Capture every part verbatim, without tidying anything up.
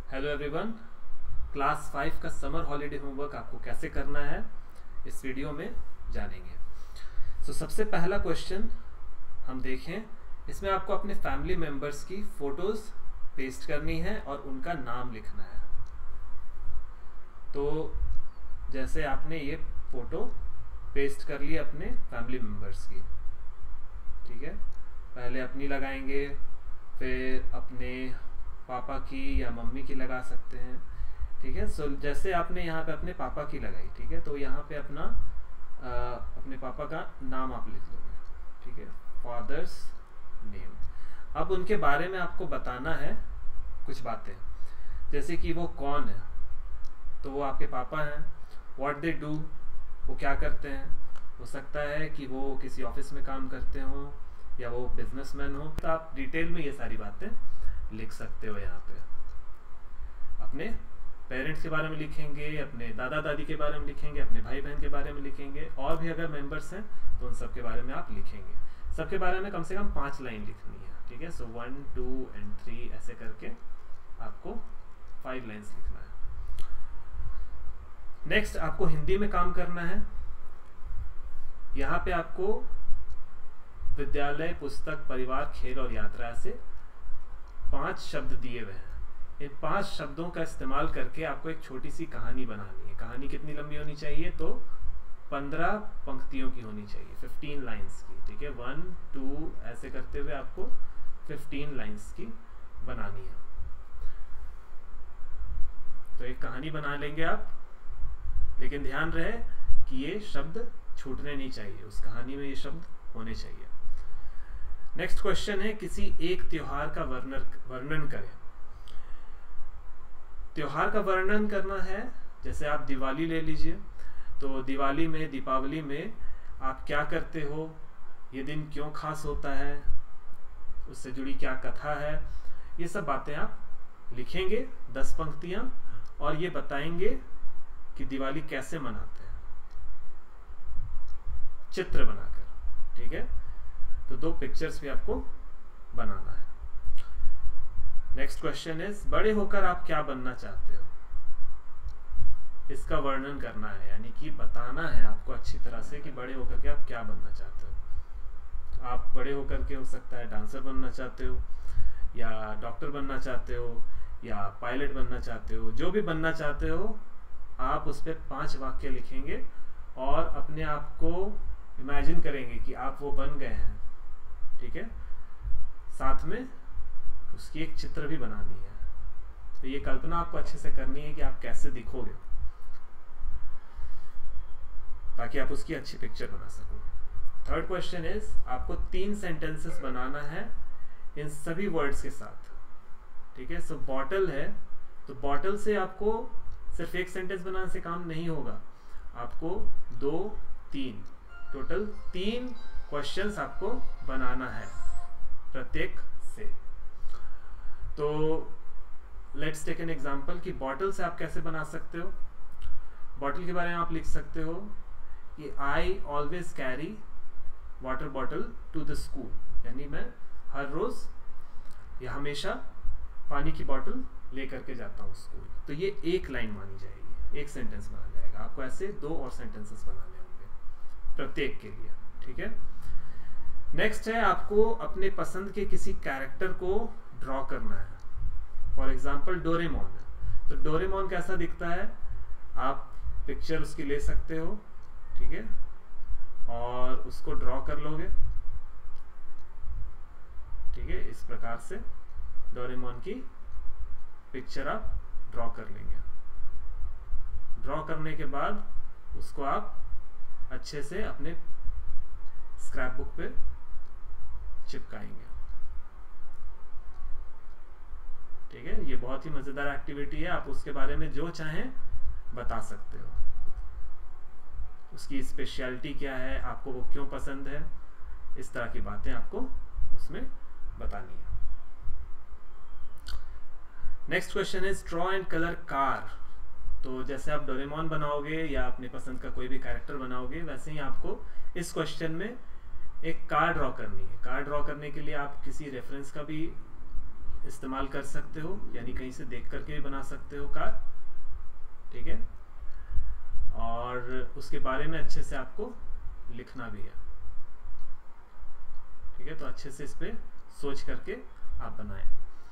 Hello everyone, class five का summer holiday homework आपको कैसे करना है इस वीडियो में जानेंगे। सो so, सबसे पहला क्वेश्चन हम देखें, इसमें आपको अपने फैमिली मेम्बर्स की फोटोज पेस्ट करनी है और उनका नाम लिखना है। तो जैसे आपने ये फोटो पेस्ट कर ली अपने फैमिली मेम्बर्स की, ठीक है। पहले अपनी लगाएंगे, फिर अपने पापा की या मम्मी की लगा सकते हैं, ठीक है। सो so, जैसे आपने यहाँ पे अपने पापा की लगाई, ठीक है, तो यहाँ पे अपना आ, अपने पापा का नाम आप लिख लोगे, ठीक है, फादर्स नेम। अब उनके बारे में आपको बताना है कुछ बातें, जैसे कि वो कौन है, तो वो आपके पापा हैं। व्हाट दे डू, वो क्या करते हैं। हो सकता है कि वो किसी ऑफिस में काम करते हो या वो बिजनेसमैन हो। तो आप डिटेल में ये सारी बातें लिख सकते हो। यहाँ पे अपने पेरेंट्स के बारे में लिखेंगे, अपने दादा दादी के बारे में लिखेंगे, अपने भाई बहन के बारे में लिखेंगे, और भी अगर मेंबर्स हैं तो उन सब के बारे में आप लिखेंगे। सबके बारे में कम से कम पांच लाइन लिखनी है, ठीक है। So one two and three ऐसे करके आपको फाइव लाइन्स लिखना है। नेक्स्ट आपको हिंदी में काम करना है। यहाँ पे आपको विद्यालय, पुस्तक, परिवार, खेल और यात्रा से पांच शब्द दिए हुए हैं। इन पांच शब्दों का इस्तेमाल करके आपको एक छोटी सी कहानी बनानी है। कहानी कितनी लंबी होनी चाहिए, तो पंद्रह पंक्तियों की होनी चाहिए, फिफ्टीन लाइंस की, ठीक है। वन टू ऐसे करते हुए आपको फिफ्टीन लाइंस की बनानी है। तो एक कहानी बना लेंगे आप, लेकिन ध्यान रहे कि ये शब्द छूटने नहीं चाहिए, उस कहानी में ये शब्द होने चाहिए। नेक्स्ट क्वेश्चन है, किसी एक त्योहार का वर्णन वर्णन करें। त्योहार का वर्णन करना है, जैसे आप दिवाली ले लीजिए, तो दिवाली में, दीपावली में आप क्या करते हो, ये दिन क्यों खास होता है, उससे जुड़ी क्या कथा है, ये सब बातें आप लिखेंगे, दस पंक्तियां, और ये बताएंगे कि दिवाली कैसे मनाते हैं, चित्र बनाकर, ठीक है। तो दो पिक्चर्स भी आपको बनाना है। नेक्स्ट क्वेश्चन इज, बड़े होकर आप क्या बनना चाहते हो, इसका वर्णन करना है, यानी कि बताना है आपको अच्छी तरह से कि बड़े होकर के आप क्या बनना चाहते हो। आप बड़े होकर के हो सकता है डांसर बनना चाहते हो, या डॉक्टर बनना चाहते हो, या पायलट बनना चाहते हो। जो भी बनना चाहते हो आप उस पर पांच वाक्य लिखेंगे और अपने आप को इमेजिन करेंगे कि आप वो बन गए हैं, ठीक है। साथ में उसकी एक चित्र भी बनानी है। तो ये कल्पना आपको अच्छे से करनी है कि आप कैसे दिखोगे, ताकि आप उसकी अच्छी पिक्चर बना सको। थर्ड क्वेश्चन इज, आपको तीन सेंटेंसेस बनाना है इन सभी वर्ड्स के साथ, ठीक है। सो बॉटल है, तो बॉटल से आपको सिर्फ एक सेंटेंस बनाने से काम नहीं होगा, आपको दो, तीन, टोटल तीन क्वेश्चंस आपको बनाना है प्रत्येक से। तो लेट्स टेक एन एग्जांपल कि बॉटल से आप कैसे बना सकते हो। बॉटल के बारे में आप लिख सकते हो कि I always carry water bottle to the school, यानी मैं हर रोज या हमेशा पानी की बॉटल लेकर के जाता हूँ स्कूल। तो ये एक लाइन मानी जाएगी, एक सेंटेंस बना जाएगा। आपको ऐसे दो और सेंटेंसेस बनाने होंगे प्रत्येक के लिए, ठीक है। नेक्स्ट है, आपको अपने पसंद के किसी कैरेक्टर को ड्रॉ करना है। फॉर एग्जाम्पल डोरेमोन है, तो डोरेमोन कैसा दिखता है, आप पिक्चर उसकी ले सकते हो, ठीक है, और उसको ड्रॉ कर लोगे, ठीक है। इस प्रकार से डोरेमोन की पिक्चर आप ड्रॉ कर लेंगे। ड्रॉ करने के बाद उसको आप अच्छे से अपने स्क्रैप बुक पे चिपकाएंगे, ठीक है। ये बहुत ही मजेदार एक्टिविटी है, आप उसके बारे में जो चाहें बता सकते हो। उसकी स्पेशलिटी क्या है, आपको वो क्यों पसंद है, इस तरह की बातें आपको उसमें बतानी है। Next question is, draw and colour car. तो जैसे आप डोरेमोन बनाओगे या अपने पसंद का कोई भी कैरेक्टर बनाओगे, वैसे ही आपको इस क्वेश्चन में एक कार ड्रॉ करनी है। कार ड्रॉ करने के लिए आप किसी रेफरेंस का भी इस्तेमाल कर सकते हो, यानी कहीं से देख करके भी बना सकते हो कार, ठीक है। और उसके बारे में अच्छे से आपको लिखना भी है, ठीक है। तो अच्छे से इस पे सोच करके आप बनाएं।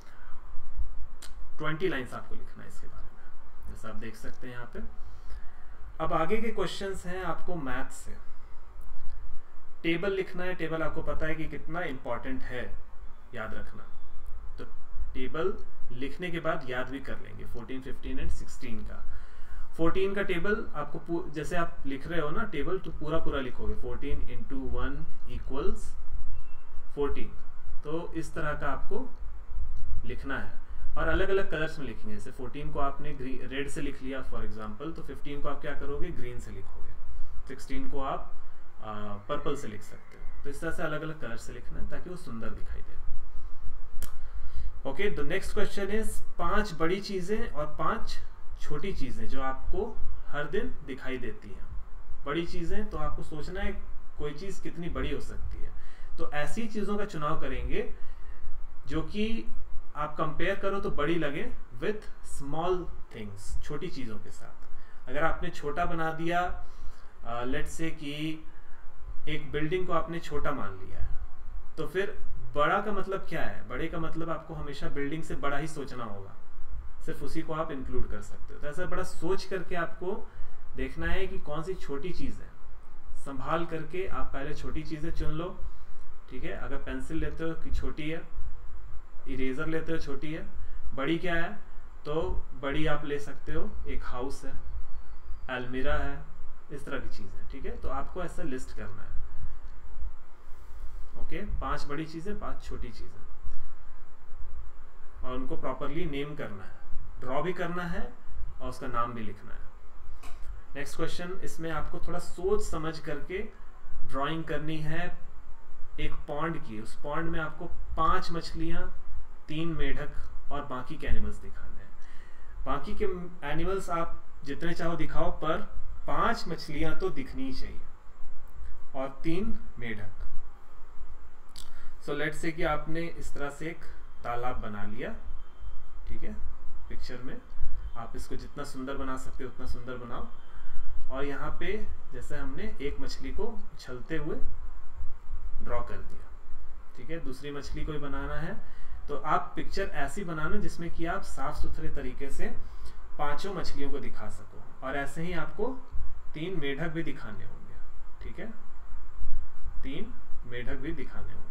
ट्वेंटी लाइंस आपको लिखना है इसके बारे में, जैसा आप देख सकते हैं यहाँ पे। अब आगे के क्वेश्चंस हैं आपको मैथ से। टेबल लिखना है। टेबल आपको पता है कि कितना इंपॉर्टेंट है, याद रखना। तो टेबल लिखने के बाद याद भी कर लेंगे फोर्टीन, फिफ्टीन एंड सिक्सटीन का। फोर्टीन का टेबल आपको जैसे आप लिख रहे हो ना टेबल, तो पूरा पूरा लिखोगे। Fourteen into one equals fourteen. तो इस तरह का आपको लिखना है और अलग अलग कलर्स में लिखेंगे। जैसे फोर्टीन को आपने रेड से लिख लिया फॉर एग्जांपल, तो फिफ्टीन को आप क्या करोगे, ग्रीन से लिखोगे। सिक्सटीन को आप पर्पल से लिख सकते हो। तो इस तरह से अलग अलग कलर से लिखना है ताकि वो सुंदर दिखाई दे। Okay, the next question is पांच बड़ी चीजें और पांच छोटी चीजें जो आपको हर दिन दिखाई देती हैं। बड़ी चीजें तो आपको सोचना है कोई चीज कितनी बड़ी हो सकती है। तो ऐसी चीजों का चुनाव करेंगे जो कि आप कंपेयर करो तो बड़ी लगे विथ स्मॉल थिंग्स, छोटी चीजों के साथ। अगर आपने छोटा बना दिया, लेट्स से कि एक बिल्डिंग को आपने छोटा मान लिया है, तो फिर बड़ा का मतलब क्या है? बड़े का मतलब आपको हमेशा बिल्डिंग से बड़ा ही सोचना होगा, सिर्फ उसी को आप इंक्लूड कर सकते हो। तो ऐसा बड़ा सोच करके आपको देखना है कि कौन सी छोटी चीज है। संभाल करके आप पहले छोटी चीजें चुन लो, ठीक है। अगर पेंसिल लेते हो कि छोटी है, इरेजर लेते हो छोटी है, बड़ी क्या है तो बड़ी आप ले सकते हो, एक हाउस है, अलमीरा है, इस तरह की चीज है, ठीक है। तो आपको ऐसा लिस्ट करना है। ओके, पांच बड़ी चीजें, पांच छोटी चीजें, और उनको प्रॉपरली नेम करना है, ड्रॉ भी करना है और उसका नाम भी लिखना है। नेक्स्ट क्वेश्चन, इसमें आपको थोड़ा सोच समझ करके ड्राइंग करनी है एक पॉन्ड की। उस पॉन्ड में आपको पांच मछलियां, तीन मेढक और बाकी के एनिमल्स दिखाने हैं। बाकी के एनिमल्स आप जितने चाहो दिखाओ, पर पांच मछलियां तो दिखनी चाहिए और तीन मेढक। सो लेट्स से कि आपने इस तरह से एक तालाब बना लिया, ठीक है। पिक्चर में आप इसको जितना सुंदर बना सकते हो उतना सुंदर बनाओ। और यहाँ पे जैसे हमने एक मछली को उछलते हुए ड्रॉ कर दिया, ठीक है। दूसरी मछली को भी बनाना है, तो आप पिक्चर ऐसी बनाना जिसमें कि आप साफ सुथरे तरीके से पांचों मछलियों को दिखा सको। और ऐसे ही आपको तीन मेढक भी दिखाने होंगे, ठीक है। तीन मेढक भी दिखाने होंगे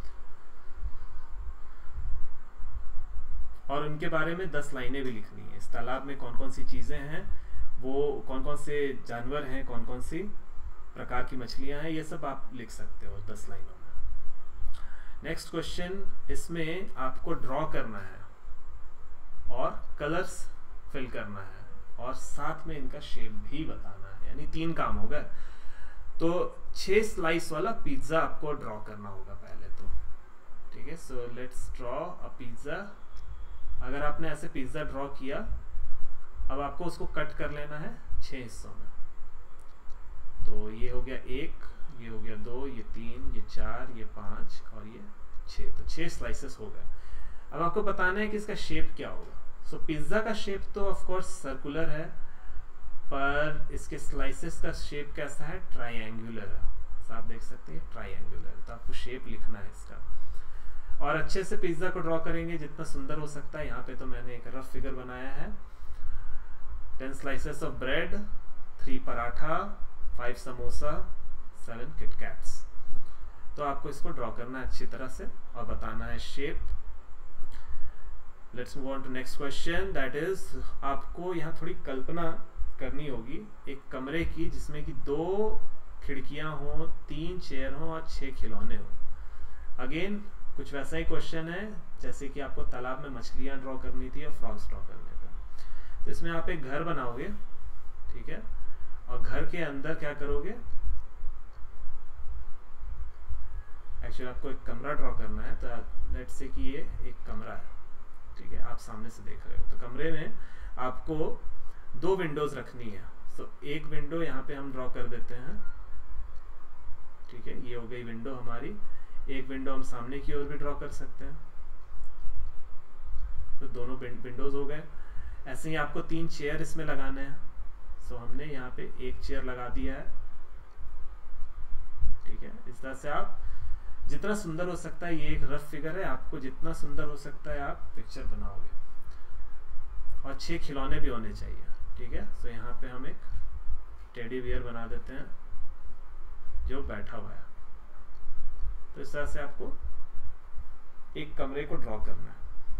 और उनके बारे में दस लाइनें भी लिखनी है। इस तालाब में कौन कौन सी चीजें हैं, वो कौन कौन से जानवर हैं, कौन कौन सी प्रकार की मछलियां हैं, ये सब आप लिख सकते हो दस लाइनों में। नेक्स्ट क्वेश्चन, इसमें आपको ड्रॉ करना है और कलर्स फिल करना है और साथ में इनका शेप भी बताना है, यानी तीन काम हो गए। तो छह स्लाइस वाला पिज्जा आपको ड्रॉ करना होगा पहले तो, ठीक है। So let's draw a pizza. अगर आपने ऐसे पिज्जा ड्रॉ किया, अब आपको उसको कट कर लेना है छह हिस्सों में। तो ये हो गया एक, ये हो गया दो, ये तीन, ये चार, ये पांच और ये छह। तो छह स्लाइसेस हो गए। अब आपको बताना है कि इसका शेप क्या होगा। सो so, पिज्जा का शेप तो ऑफ कोर्स सर्कुलर है, पर इसके स्लाइसेस का शेप कैसा है, ट्रायंगुलर है। तो आप देख सकते हैं ट्रायंगुलर। तो आपको शेप लिखना है इसका और अच्छे से पिज्जा को ड्रॉ करेंगे जितना सुंदर हो सकता है। यहाँ पे तो मैंने एक रफ फिगर बनाया है। Ten slices of bread, three paratha, five samosa, seven KitKats. तो आपको इसको ड्रॉ करना है अच्छी तरह से और बताना है शेप। Let's move on to next question, that is आपको यहाँ थोड़ी कल्पना करनी होगी एक कमरे की जिसमें कि दो खिड़कियां हो, तीन चेयर हो और छह खिलौने हो। अगेन कुछ वैसा ही क्वेश्चन है जैसे कि आपको तालाब में मछलियां ड्रॉ करनी थी और फ्रॉग्स ड्रॉ करने थे। तो इसमें आप एक घर बनाओगे, ठीक है, और घर के अंदर क्या करोगे, एक्चुअली आपको एक कमरा ड्रॉ करना है। तो लेट्स से कि ये एक कमरा है, ठीक है, आप सामने से देख रहे हो। तो कमरे में आपको दो विंडोज रखनी है। तो एक विंडो यहाँ पे हम ड्रॉ कर देते हैं, ठीक है, ये हो गई विंडो हमारी। एक विंडो हम सामने की ओर भी ड्रॉ कर सकते हैं, तो दोनों विंडोज हो गए। ऐसे ही आपको तीन चेयर इसमें लगाने हैं, सो हमने यहाँ पे एक चेयर लगा दिया है, ठीक है। इस तरह से आप जितना सुंदर हो सकता है, ये एक रफ फिगर है, आपको जितना सुंदर हो सकता है आप पिक्चर बनाओगे। और छह खिलौने भी होने चाहिए, ठीक है। सो यहाँ पे हम एक टेडी बियर बना देते हैं जो बैठा हुआ है। तो इस तरह से आपको एक कमरे को ड्रॉ करना है।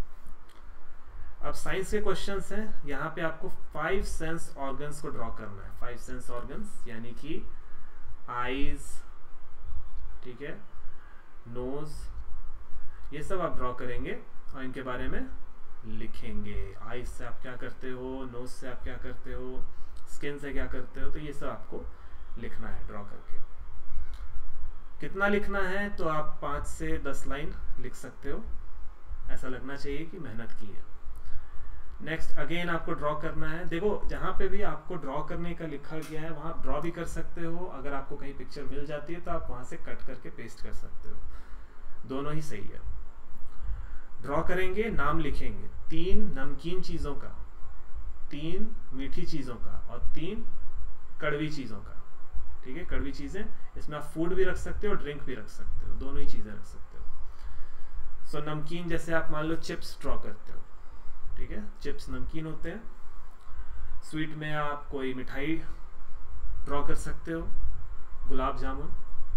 अब साइंस के क्वेश्चंस हैं। यहाँ पे आपको फाइव सेंस ऑर्गन्स को ड्रॉ करना है। फाइव सेंस ऑर्गन्स यानी कि आईज, ठीक है, नोज, ये सब आप ड्रॉ करेंगे और इनके बारे में लिखेंगे। आईज से आप क्या करते हो, नोज से आप क्या करते हो, स्किन से क्या करते हो, तो ये सब आपको लिखना है ड्रॉ करके। कितना लिखना है, तो आप पाँच से दस लाइन लिख सकते हो, ऐसा लगना चाहिए कि मेहनत की है। नेक्स्ट अगेन आपको ड्रॉ करना है। देखो जहाँ पे भी आपको ड्रॉ करने का लिखा गया है वहाँ ड्रॉ भी कर सकते हो। अगर आपको कहीं पिक्चर मिल जाती है तो आप वहाँ से कट करके पेस्ट कर सकते हो, दोनों ही सही है। ड्रॉ करेंगे, नाम लिखेंगे, तीन नमकीन चीज़ों का, तीन मीठी चीज़ों का और तीन कड़वी चीज़ों का, ठीक है। कड़वी चीज़ें, इसमें आप फूड भी रख सकते हो, ड्रिंक भी रख सकते हो, दोनों ही चीज़ें रख सकते हो। सो so, नमकीन जैसे आप मान लो चिप्स ड्रॉ करते हो, ठीक है, चिप्स नमकीन होते हैं। स्वीट में आप कोई मिठाई ड्रॉ कर सकते हो, गुलाब जामुन,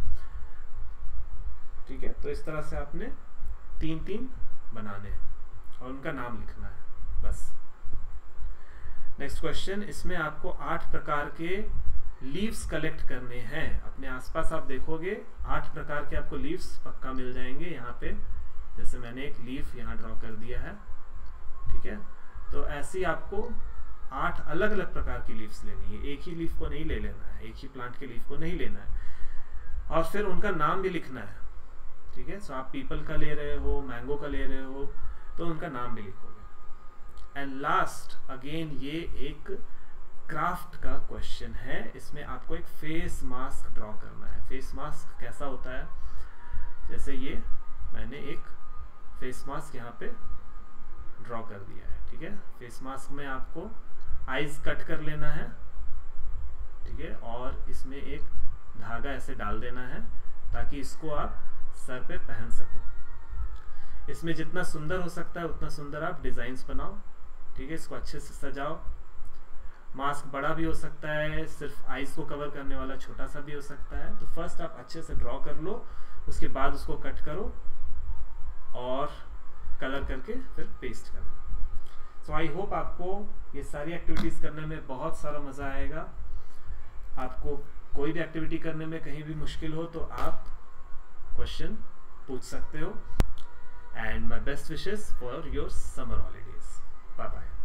ठीक है। तो इस तरह से आपने तीन तीन बनाने हैं और उनका नाम लिखना है, बस। नेक्स्ट क्वेश्चन, इसमें आपको आठ प्रकार के लीव्स कलेक्ट करने हैं। अपने आसपास आप देखोगे आठ प्रकार के आपको लीव्स पक्का मिल जाएंगे। यहाँ पे जैसे मैंने एक लीफ यहाँ ड्रॉ कर दिया है, ठीक है। तो ऐसे ही आपको आठ अलग अलग प्रकार की लीव्स लेनी है, एक ही लीफ को नहीं ले लेना है, एक ही प्लांट के लीफ को नहीं लेना है। और फिर उनका नाम भी लिखना है, ठीक है। सो आप पीपल का ले रहे हो, मैंगो का ले रहे हो, तो उनका नाम भी लिखोगे। एंड लास्ट अगेन ये एक क्राफ्ट का क्वेश्चन है। इसमें आपको एक फेस मास्क ड्रॉ करना है। फेस मास्क कैसा होता है, जैसे ये मैंने एक फेस मास्क यहाँ पे ड्रॉ कर दिया है, ठीक है। फेस मास्क में आपको आईज कट कर लेना है, ठीक है, और इसमें एक धागा ऐसे डाल देना है ताकि इसको आप सर पे पहन सको। इसमें जितना सुंदर हो सकता है उतना सुंदर आप डिजाइन्स बनाओ, ठीक है। इसको अच्छे से सजाओ। मास्क बड़ा भी हो सकता है, सिर्फ आईज को कवर करने वाला छोटा सा भी हो सकता है। तो फर्स्ट आप अच्छे से ड्रॉ कर लो, उसके बाद उसको कट करो और कलर करके फिर पेस्ट करना। सो आई होप आपको ये सारी एक्टिविटीज करने में बहुत सारा मजा आएगा। आपको कोई भी एक्टिविटी करने में कहीं भी मुश्किल हो तो आप क्वेश्चन पूछ सकते हो। And my best wishes for your summer holidays. Bye bye.